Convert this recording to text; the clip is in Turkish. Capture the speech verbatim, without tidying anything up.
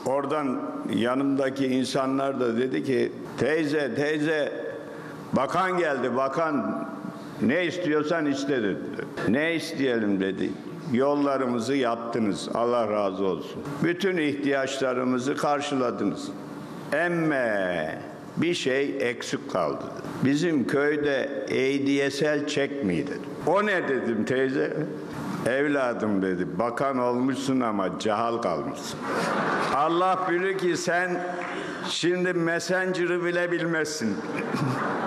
Oradan yanımdaki insanlar da dedi ki, teyze teyze bakan geldi, bakan, ne istiyorsan iste dedi. Ne isteyelim dedi. Yollarımızı yaptınız, Allah razı olsun. Bütün ihtiyaçlarımızı karşıladınız. Emme bir şey eksik kaldı. Bizim köyde E D S L çekmiyor dedi. O ne dedim teyze? Evladım dedi, bakan olmuşsun ama cahal kalmışsın. Allah bilir ki sen şimdi Messenger'ı bile bilmezsin.